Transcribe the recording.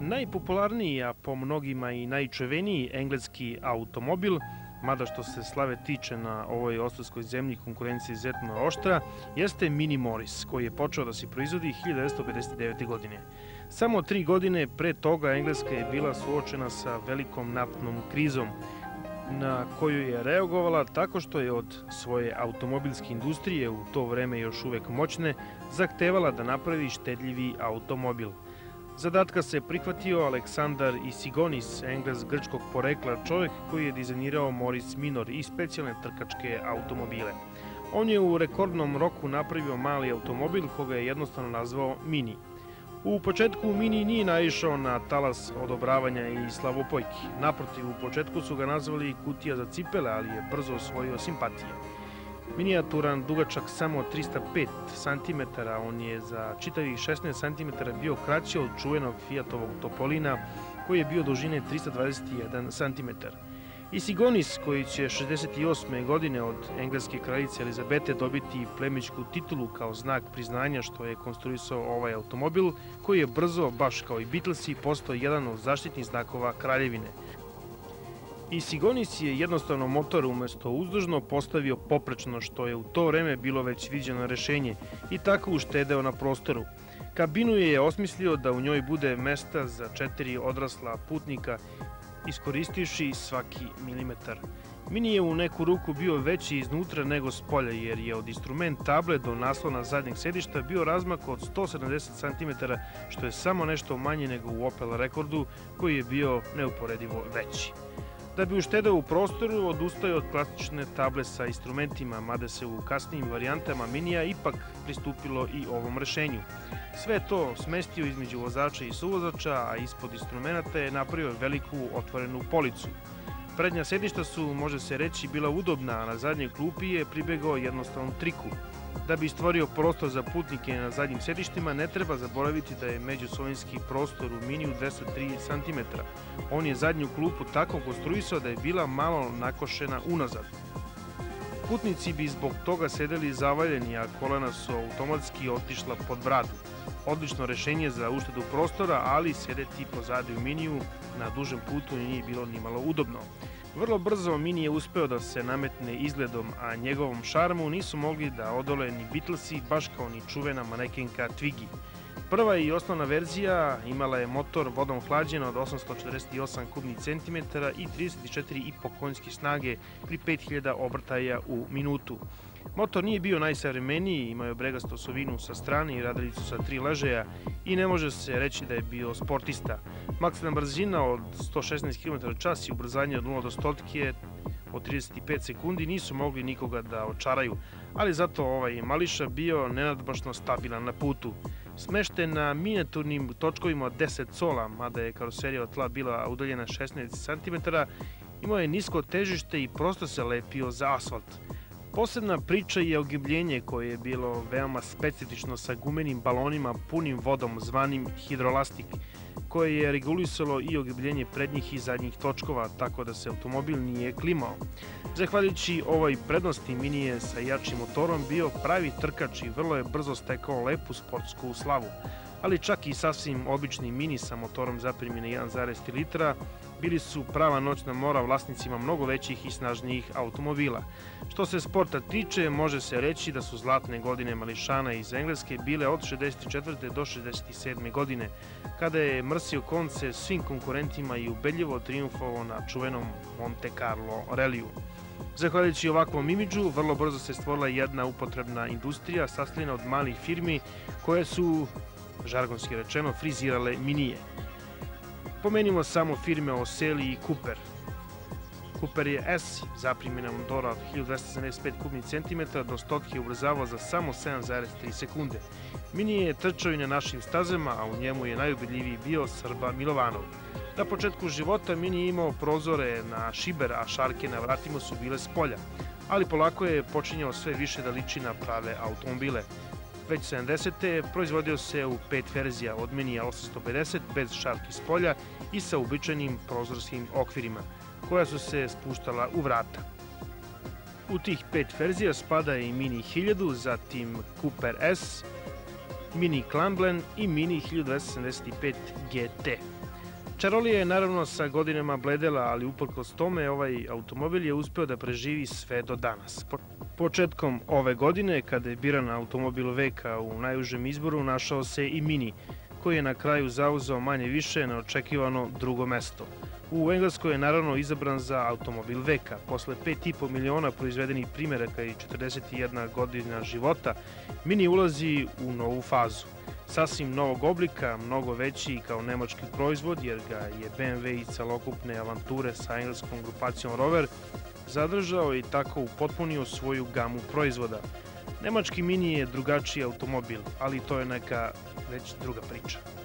Najpopularniji, a po mnogima i najčuveniji engleski automobil, mada što se slave tiče na ovoj ostrvskoj zemlji konkurencija izuzetno oštra, jeste Mini Morris, koji je počeo da se proizvodi 1959. godine. Samo 3 godine pre toga Engleska je bila suočena sa velikom naftnom krizom, na koju je reagovala tako što je od svoje automobilske industrije, u to vreme još uvek moćne, zahtevala da napravi štedljivi automobil. Zadatka se prihvatio Aleksandar Isigonis, Englez grčkog porekla, čovjek koji je dizajnirao Morris Minor i specijalne trkačke automobile. On je u rekordnom roku napravio mali automobil koga je jednostavno nazvao Mini. U početku Mini nije naišao na talas odobravanja i slavopojki. Naprotiv, u početku su ga nazvali kutija za cipele, ali je brzo osvojio simpatije. Minijaturan, dugačak samo 305 cm, on je za čitavih 16 cm bio kraći od čuvenog Fiatovog Topolina, koji je bio dužine 321 cm. Isigonis, koji će 68. godine od engleske kraljice Elizabete dobiti plemićku titulu kao znak priznanja što je konstruisao ovaj automobil, koji je brzo, baš kao i Beatlesi, postao jedan od zaštitnih znakova kraljevine. Isigonis je jednostavno motor umesto uzdužno postavio poprečno, što je u to vreme bilo već viđeno rešenje, i tako uštedeo na prostoru. Kabinu je osmislio da u njoj bude mesta za 4 odrasla putnika, iskoristivši svaki milimetar. Mini je u neku ruku bio veći iznutra nego spolja, jer je od instrument table do naslona zadnjeg sedišta bio razmak od 170 cm, što je samo nešto manje nego u Opel Rekordu, koji je bio neuporedivo veći. Da bi uštedeo u prostoru, odustao od klasične table sa instrumentima, mada se u kasnijim varijantama Minija ipak pristupilo i ovom rešenju. Sve to smestio između vozača i suvozača, a ispod instrumenta je napravio veliku otvorenu policu. Prednja sedišta su, može se reći, bila udobna, a na zadnjoj klupi je pribegao jednostavnom triku. Da bi stvorio prostor za putnike na zadnjim sedištima, ne treba zaboraviti da je međusovinski prostor u Miniju 203 cm. On je zadnju klupu tako konstruisao da je bila malo nakošena unazad. Putnici bi zbog toga sedeli zavaljeni, a kolena su automatski otišla pod bradu. Odlično rešenje za uštedu prostora, ali sedeti pozadi u Miniju na dužem putu nije bilo nimalo udobno. Vrlo brzo Mini je uspeo da se nametne izgledom, a njegovom šarmu nisu mogli da odole ni Beatlesi, baš kao ni čuvena manekenka Twiggy. Prva i osnovna verzija imala je motor vodom hlađen od 848 kubnih centimetara i 34,5 konjske snage pri 5000 obrtaja u minutu. Motor nije bio najsavremeniji, imao je bregastu osovinu sa strane i radilicu sa 3 ležaja i ne može se reći da je bio sportista. Maksimalna brzina od 116 km/h i ubrzanje od 0 do 100 od 35 sekundi nisu mogli nikoga da očaraju, ali zato ovaj mališa bio nenadbašno stabilan na putu. Smešten na minijaturnim točkovima od 10 cola, mada je karoserija od tla bila udaljena 16 cm, imao je nisko težište i prosto se lepio za asfalt. Posebna priča je ogibljenje koje je bilo veoma specifično sa gumenim balonima punim vodom zvanim hidrolastik, koje je regulisalo i ogibljenje prednjih i zadnjih točkova, tako da se automobil nije klimao. Zahvaljujući ovoj prednosti, Mini je sa jačim motorom bio pravi trkač i vrlo je brzo stekao lepu sportsku slavu. Ali čak i sasvim obični Mini sa motorom zaprimljene 1,3 litra bili su prava noćna mora vlasnicima mnogo većih i snažnijih automobila. Što se sporta tiče, može se reći da su zlatne godine mališana iz Engleske bile od 64. do 67. godine, kada je mrsio konce svim konkurentima i ubedljivo trijumfovao na čuvenom Monte Carlo reliju. Zahvaljujući ovakvom imidžu, vrlo brzo se stvorila jedna upotrebna industrija sastavljena od malih firmi koje su, žargonski rečeno, frizirale Minije. Pomenimo samo firme Oseli i Cooper. Cooper je S, zaprimljena motora od 1275 kubnih centimetara do 100 je ubrzavao za samo 7,3 sekunde. Mini je trčao i na našim stazama, a u njemu je najubedljiviji bio Srba Milovanov. Na početku života Mini je imao prozore na šiber, a šarke na vratima su bile s polja, ali polako je počinjao sve više da liči na prave automobile. Već 70. proizvodio se u 5 verzija, od Minija 850 bez šarki s polja i sa uobičajenim prozorskim okvirima, koja su se spuštala u vrata. U tih 5 verzija spada i Mini 1000, zatim Cooper S, Mini Clumbland i Mini 1275 GT. Čarolija je naravno sa godinama bledela, ali uprkos tome ovaj automobil je uspeo da preživi sve do danas. Početkom ove godine, kada je biran automobil veka u najužem izboru, našao se i Mini, koji je na kraju zauzeo manje više neočekivano drugo mesto. U Engleskoj je naravno izabran za automobil veka. Posle 5,5 miliona proizvedenih primeraka i 41 godina života, Mini ulazi u novu fazu. Sasvim novog oblika, mnogo veći kao nemački proizvod, jer ga je BMW i celokupne avanture sa engleskom grupacijom Rover zadržao i tako upotpunio svoju gamu proizvoda. Nemački Mini je drugačiji automobil, ali to je neka već druga priča.